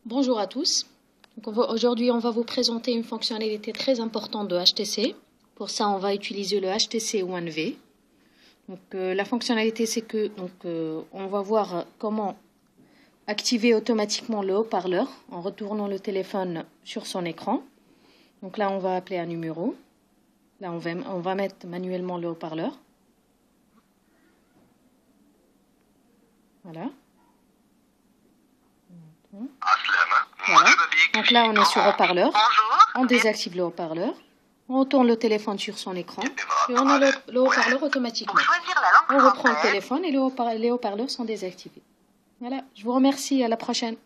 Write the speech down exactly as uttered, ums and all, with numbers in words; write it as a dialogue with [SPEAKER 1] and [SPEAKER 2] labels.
[SPEAKER 1] Bonjour à tous. Aujourd'hui, on va vous présenter une fonctionnalité très importante de H T C. Pour ça, on va utiliser le H T C One V. Donc, euh, la fonctionnalité, c'est que donc, euh, on va voir comment activer automatiquement le haut-parleur en retournant le téléphone sur son écran. Donc là, on va appeler un numéro. Là, on va, on va mettre manuellement le haut-parleur. Voilà. Voilà. Donc là, on est sur haut-parleur. On désactive le haut-parleur. On retourne le téléphone sur son écran. Et on a le, le haut-parleur automatiquement. On reprend le téléphone et les haut-parleurs sont désactivés. Voilà. Je vous remercie. À la prochaine.